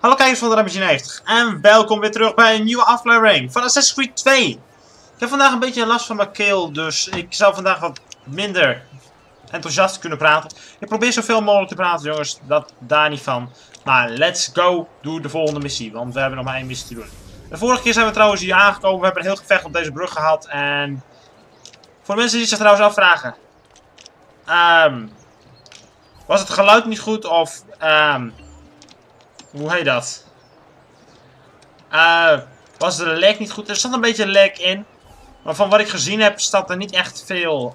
Hallo kijkers van de Machine 90 en welkom weer terug bij een nieuwe aflevering van Assassin's Creed 2. Ik heb vandaag een beetje last van mijn keel, dus ik zou vandaag wat minder enthousiast kunnen praten. Ik probeer zoveel mogelijk te praten, jongens, dat daar niet van. Maar let's go, doe de volgende missie, want we hebben nog maar één missie te doen. De vorige keer zijn we trouwens hier aangekomen, we hebben een heel gevecht op deze brug gehad en... Voor de mensen die zich trouwens afvragen. Was het geluid niet goed of... hoe heet dat? Was de lag niet goed? Er zat een beetje lag in. Maar van wat ik gezien heb, staat er niet echt veel...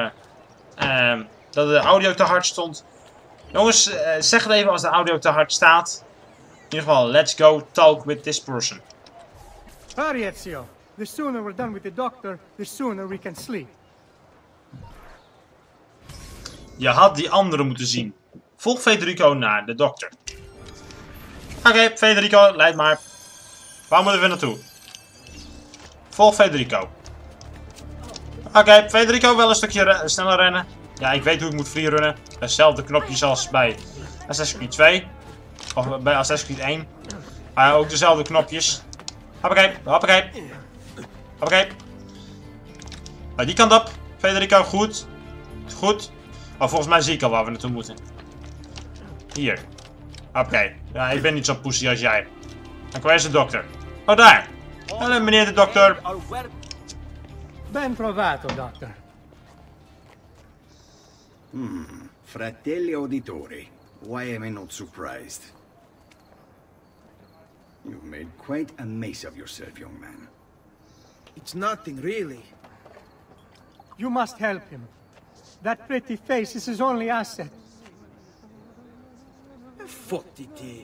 dat de audio te hard stond. Jongens, zeg het even als de audio te hard staat. In ieder geval, let's go talk with this person. Hurry, Ezio. The sooner we're done with the doctor, the sooner we can sleep. Je had die andere moeten zien. Volg Federico naar de dokter. Oké, Federico, leid maar. Waar moeten we naartoe? Volg Federico. Oké, Federico, wel een stukje sneller rennen. Ja, ik weet hoe ik moet freerunnen. Hetzelfde knopjes als bij Assassin's Creed 2. Of bij Assassin's Creed 1. Maar ook dezelfde knopjes. Hoppakee, hoppakee. Hoppakee. Die kant op. Federico, goed. Goed. Oh, volgens mij zie ik al waar we naartoe moeten. Hier. Oké. Ja, ik ben niet zo pussy als jij. En waar is de dokter? Oh, daar. Hallo, meneer de dokter. Ben trovato, doctor. Fratelli auditori, why am I not surprised? You've made quite a mess of yourself, young man. It's nothing, really. You must help him. That pretty face is his only asset. Fottiti.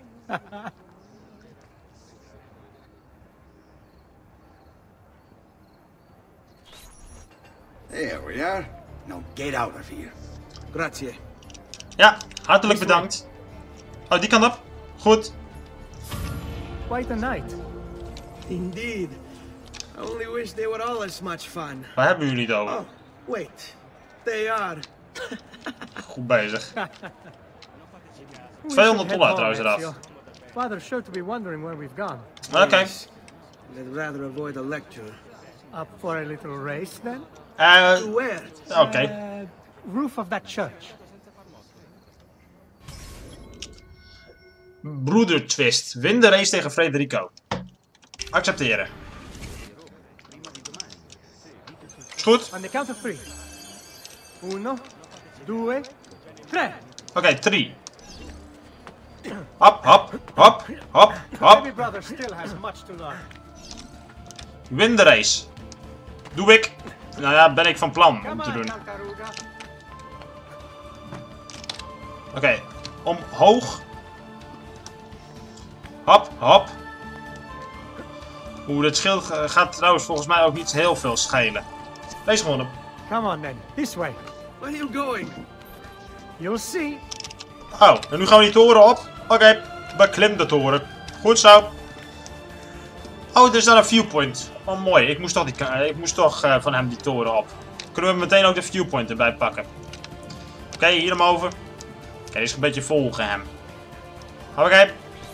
There we are. Now get out of here. Grazie. Ja, hartelijk bedankt. Oh, die kant op. Goed. Quite a night. Indeed. I only wish they were all as much fun. Waar hebben jullie het over? Oh, wait. They are. Goed bezig. We 200 should head dollar home, trouwens eraf. Ezio. Father's sure to be wondering where we've gone. Oké. Yes. I'd rather avoid a lecture. Up for a little race, then? To where? Oké. Roof of that church. Broedertwist. Win de race tegen Federico. Accepteren. Is goed? On the count of 3. 1, 2, 3. Oké, 3. Hop, hop, hop, hop, hop. Baby brother still has much to learn. Win de race. Doe ik. Nou ja, ben ik van plan om Come te on, doen. Tartaruga. Oké, omhoog. Hop, hop. Oeh, dit schild gaat trouwens volgens mij ook niet heel veel schelen. Lees gewoon op. Come on, then. This way. Where are you going? You'll see. Oh, en nu gaan we die toren op. Oké, beklim de toren. Goed zo. Oh, er is daar een viewpoint. Oh, mooi. Ik moest toch van hem die toren op. Kunnen we meteen ook de viewpoint erbij pakken. Oké, hier hem over. Oké, is een beetje volgen hem. Oké.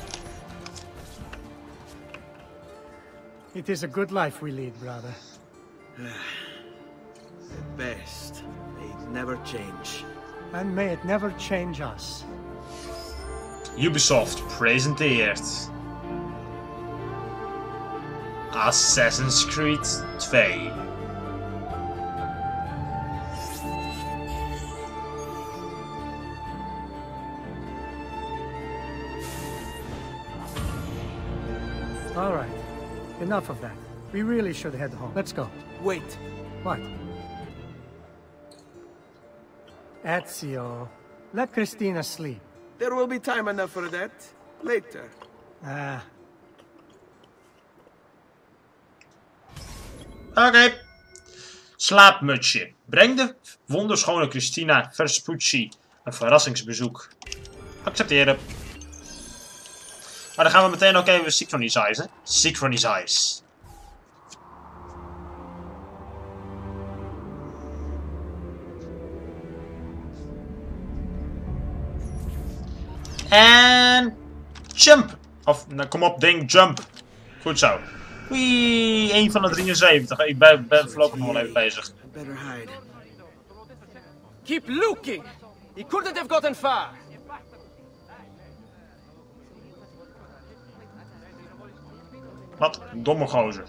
It is a good life we lead, brother. At best, they never change. And may it never change us. Ubisoft presenteert Assassin's Creed 2. All right. Enough of that. We really should head home. Let's go. Wait. What? Ezio, let Christina sleep. There will be time enough for that. Later. Ah, Oké. Slaapmutsje. Breng de wonderschone Christina Vespucci een verrassingsbezoek. Accepteren. Maar dan gaan we meteen ook even synchronizen. Synchronize. En jump. Of, nou, kom op, ding, jump. Goed zo. Wee, 1 van de 73. Ik ben voorlopig nog wel even bezig. Better hide. Keep looking! He couldn't have gotten far. Wat een domme gozer.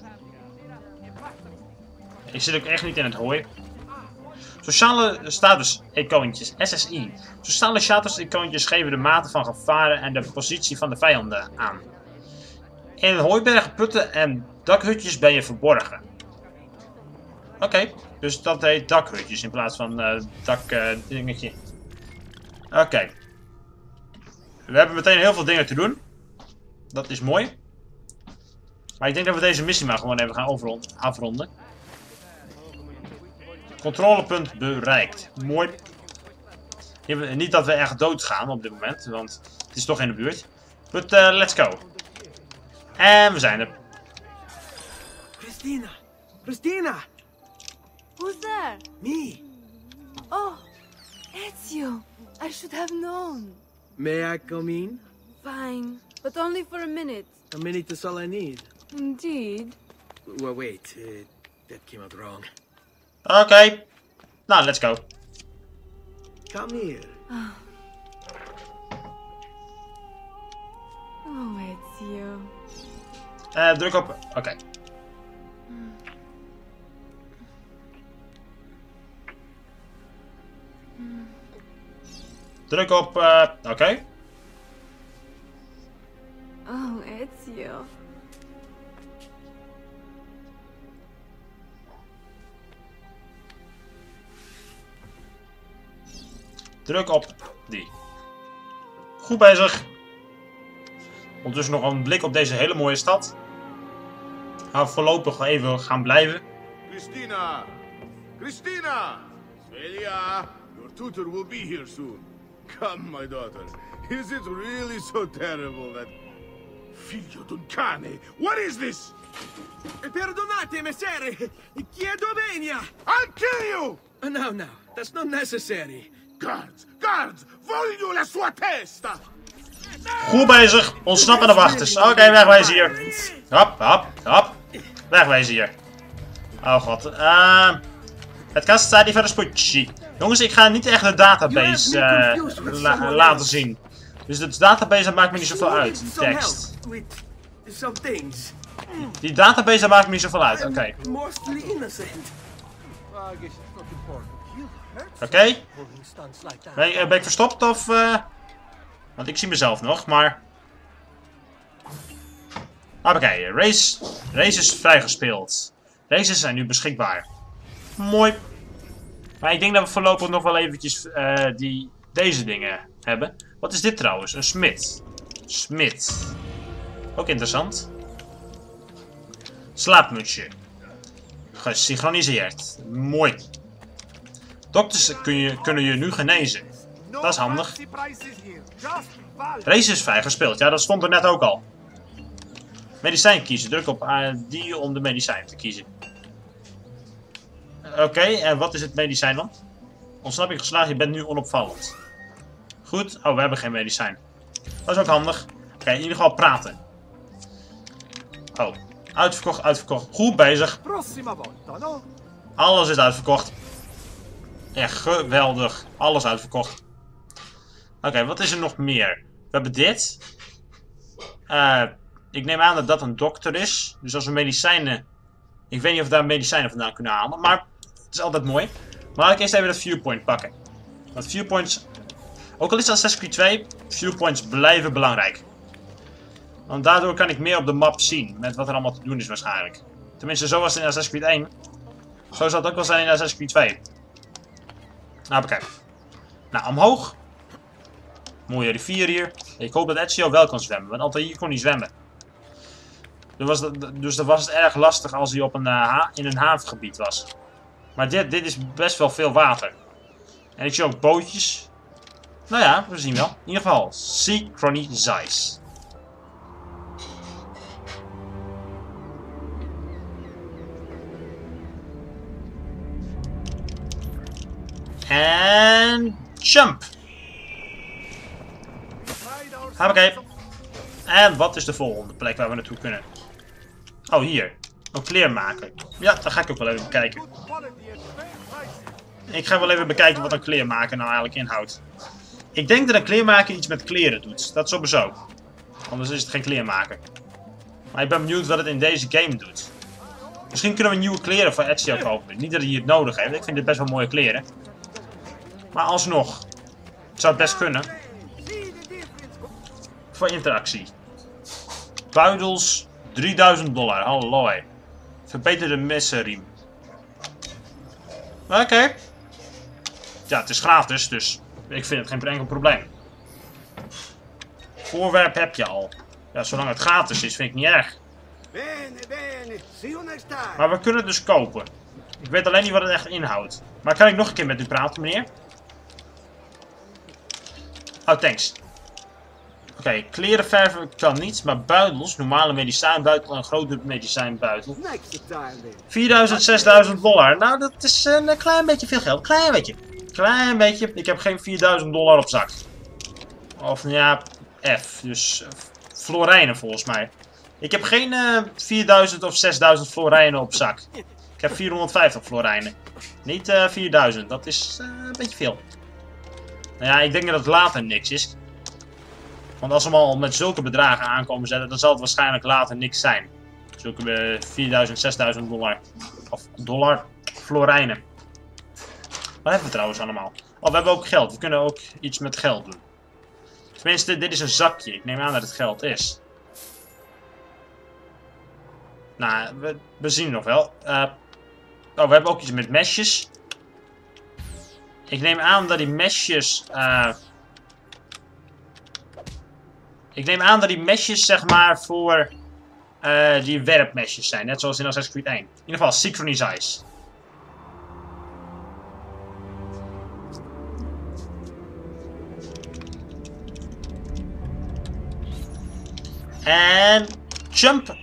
Ik zit ook echt niet in het hooi. Sociale status-icoontjes, SSI. Sociale status-icoontjes geven de mate van gevaren en de positie van de vijanden aan. In hooibergen, putten en dakhutjes ben je verborgen. Oké, dus dat heet dakhutjes in plaats van dakdingetje. Oké. We hebben meteen heel veel dingen te doen. Dat is mooi. Maar ik denk dat we deze missie maar gewoon even gaan afronden. Controlepunt bereikt. Mooi. Niet dat we echt doodgaan op dit moment, want het is toch in de buurt. But let's go. En we zijn er. Christina! Christina! Who's there? Me! Oh, Ezio. I should have known. May I come in? Fine, but only for a minute. A minute is all I need. Indeed. Well, wait. That came out wrong. Oké. Nou, let's go. Come here. Oh, Ezio. Druk op. Oké. Druk op. Oké. Oh, Ezio. Druk op die. Goed bezig. Ondertussen nog een blik op deze hele mooie stad. Gaan we voorlopig even gaan blijven. Christina! Christina! Celia, your tutor will be here soon. Come, my daughter. Is it really so terrible that... Figlio d'un cane! What is this? Perdonate, messere! Chiedo venia! I'll kill you! No, that's not necessary. Guards! Guards! Voglio la sua testa! Goed bezig. Ontsnappen de wachters. Oké, wegwezen hier. Hop, hop, hop. Wegwezen hier. Oh god. Het kan staan die van de spoedje. Jongens, ik ga niet echt de database laten zien. Dus de database dat maakt me niet zoveel uit. Die tekst. Die database dat maakt me niet zoveel uit. Oké. Oké. Ben ik verstopt of... Want ik zie mezelf nog, maar... Oké, race is vrijgespeeld. Races zijn nu beschikbaar. Mooi. Maar ik denk dat we voorlopig nog wel eventjes deze dingen hebben. Wat is dit trouwens? Een smid. Smid. Ook interessant. Slaapmutsje. Gesynchroniseerd. Mooi. Dokters kunnen je nu genezen. Dat is handig. Race is vrijgespeeld. Ja, dat stond er net ook al. Medicijn kiezen. Druk op die om de medicijn te kiezen. Oké, en wat is het medicijn dan? Ontsnapping geslaagd, je bent nu onopvallend. Goed. Oh, we hebben geen medicijn. Dat is ook handig. Oké, in ieder geval praten. Oh, uitverkocht, uitverkocht. Goed bezig. Alles is uitverkocht. Echt geweldig. Alles uitverkocht. Oké, wat is er nog meer? We hebben dit. Ik neem aan dat dat een dokter is. Dus als we medicijnen... Ik weet niet of we daar medicijnen vandaan kunnen halen. Maar het is altijd mooi. Maar laat ik eerst even de viewpoint pakken. Want viewpoints... Ook al is het Assassin's Creed 2, viewpoints blijven belangrijk. Want daardoor kan ik meer op de map zien. Met wat er allemaal te doen is waarschijnlijk. Tenminste, zo was het in Assassin's Creed 1. Zo zal het ook wel zijn in Assassin's Creed 2. Nou, bekijk. Nou, omhoog. Mooie rivier hier. Ik hoop dat Ezio wel kan zwemmen. Want altijd hier kon hij zwemmen. Dus dan was het erg lastig als hij op in een havengebied was. Maar dit is best wel veel water. En ik zie ook bootjes. Nou ja, we zien wel. In ieder geval, Synchronize. En jump. Oké. En wat is de volgende plek waar we naartoe kunnen? Oh, hier. Een kleermaker. Ja, dat ga ik ook wel even bekijken. Ik ga wel even bekijken wat een kleermaker nou eigenlijk inhoudt. Ik denk dat een kleermaker iets met kleren doet. Dat sowieso. Anders is het geen kleermaker. Maar ik ben benieuwd wat het in deze game doet. Misschien kunnen we nieuwe kleren voor Ezio kopen. Niet dat hij het nodig heeft. Ik vind dit best wel mooie kleren. Maar alsnog. Het zou het best kunnen. Voor interactie. Buidels. $3000. Hallo. Verbeterde messenriem. Oké. Ja, het is gratis, dus ik vind het geen enkel probleem. Voorwerp heb je al. Ja, zolang het gratis is, vind ik niet erg. Maar we kunnen het dus kopen. Ik weet alleen niet wat het echt inhoudt. Maar kan ik nog een keer met u praten, meneer? Oh, thanks. Oké, kleren verven kan niet, maar buidels, normale medicijnbuidel en grote medicijnbuidel. $4000, $6000. Nou, dat is een klein beetje veel geld. Klein beetje. Klein beetje. Ik heb geen $4000 op zak. Of ja, F. Dus florijnen volgens mij. Ik heb geen 4000 of 6000 florijnen op zak. Ik heb 450 florijnen. Niet 4000. Dat is een beetje veel. Nou ja, ik denk dat het later niks is. Want als we al met zulke bedragen aankomen zetten, dan zal het waarschijnlijk later niks zijn. Zulke $4000, $6000. Of dollar florijnen. Wat hebben we trouwens allemaal? Oh, we hebben ook geld. We kunnen ook iets met geld doen. Tenminste, dit is een zakje. Ik neem aan dat het geld is. Nou, we zien het nog wel. Oh, we hebben ook iets met mesjes. Ik neem aan dat die mesjes... Ik neem aan dat die mesjes, zeg maar, voor die werpmesjes zijn. Net zoals in Assassin's Creed 1. In ieder geval, Synchronize. En jump.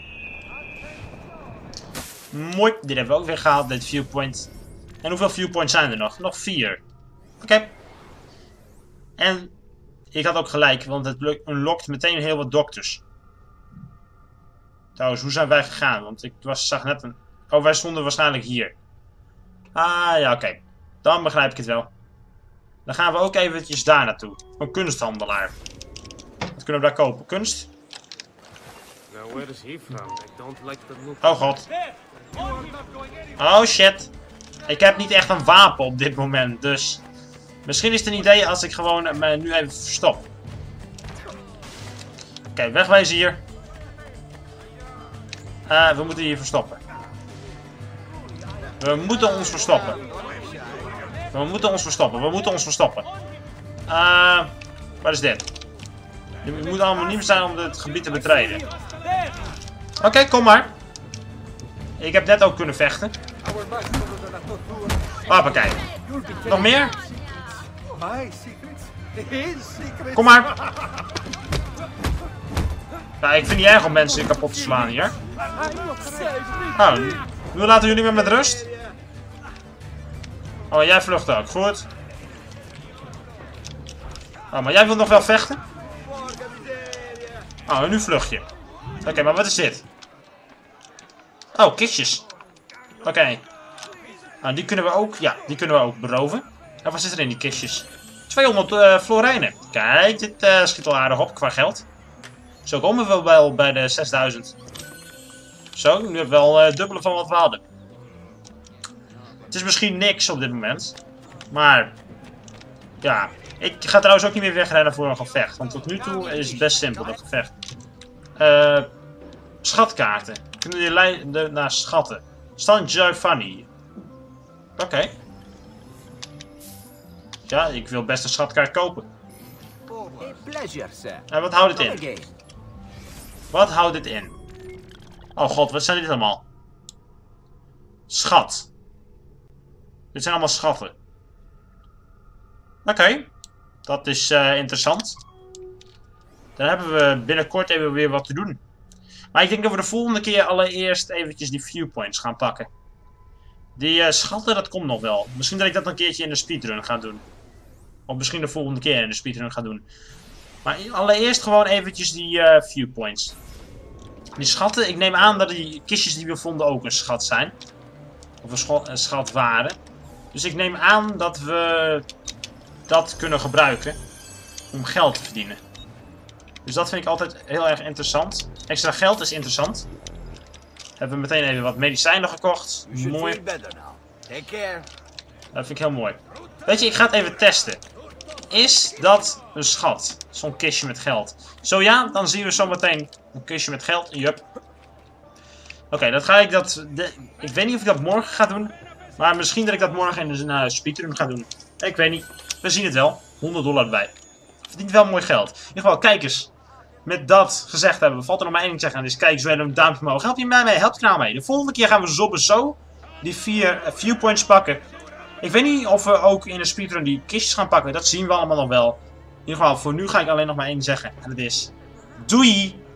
Mooi, dit hebben we ook weer gehaald, dit viewpoint. En hoeveel viewpoints zijn er nog? Nog 4. Oké. En ik had ook gelijk, want het unlockt meteen heel wat dokters. Trouwens, hoe zijn wij gegaan? Want ik zag net een... Oh, wij stonden waarschijnlijk hier. Ah, ja, oké. Dan begrijp ik het wel. Dan gaan we ook eventjes daar naartoe. Een kunsthandelaar. Wat kunnen we daar kopen? Kunst? Oh god. Oh shit. Ik heb niet echt een wapen op dit moment, dus... Misschien is het een idee als ik gewoon me nu even verstop. Oké, wegwezen hier. We moeten hier verstoppen. We moeten ons verstoppen. We moeten ons verstoppen. We moeten ons verstoppen. Wat is dit? Je moet allemaal niet meer zijn om het gebied te betreden. Oké, kom maar. Ik heb net ook kunnen vechten. Hoppakee. Nog meer? Kom maar. Ja, ik vind het niet erg om mensen kapot te slaan hier. Nou, nu laten jullie me met rust. Oh, jij vlucht ook. Goed. Oh, maar jij wilt nog wel vechten? Oh, en nu vlucht je. Oké, maar wat is dit? Oh, kistjes. Oké. Nou, die kunnen we ook... Ja, die kunnen we ook beroven. En wat zit er in die kistjes? 200 florijnen. Kijk, dit schiet al aardig op qua geld. Zo komen we wel bij de 6000. Zo, nu hebben we wel dubbele van wat we hadden. Het is misschien niks op dit moment. Maar... Ja. Ik ga trouwens ook niet meer wegrennen voor een gevecht. Want tot nu toe is het best simpel, dat gevecht. Schatkaarten. Kunnen die leiden naar schatten. Stand Giovanni. Oké. Ja, ik wil best een schatkaart kopen. En wat houdt dit in? Wat houdt dit in? Oh god, wat zijn dit allemaal? Schat. Dit zijn allemaal schatten. Oké. Dat is interessant. Dan hebben we binnenkort even weer wat te doen. Maar ik denk dat we de volgende keer allereerst eventjes die viewpoints gaan pakken. Die schatten, dat komt nog wel. Misschien dat ik dat een keertje in de speedrun ga doen. Of misschien de volgende keer in de speedrun ga doen. Maar allereerst gewoon eventjes die viewpoints. Die schatten, ik neem aan dat die kistjes die we vonden ook een schat zijn. Of een schat waren. Dus ik neem aan dat we dat kunnen gebruiken om geld te verdienen. Dus dat vind ik altijd heel erg interessant. Extra geld is interessant. Hebben we meteen even wat medicijnen gekocht. Mooi. Dat vind ik heel mooi. Weet je, ik ga het even testen. Is dat een schat? Zo'n kistje met geld. Zo ja, dan zien we zometeen een kistje met geld. Jup. Oké, dat ga ik ik weet niet of ik dat morgen ga doen. Maar misschien dat ik dat morgen in een speedrun ga doen. Ik weet niet. We zien het wel. $100 erbij. Verdient wel mooi geld. In ieder geval, kijk eens. Met dat gezegd hebben, valt er nog maar één ding te zeggen. Dus kijk eens, we hebben een duimpje omhoog. Help je mij mee? Help je nou mee? De volgende keer gaan we zo die 4 viewpoints pakken. Ik weet niet of we ook in een speedrun die kistjes gaan pakken. Dat zien we allemaal nog wel. In ieder geval, voor nu ga ik alleen nog maar één zeggen. En dat is... Doei!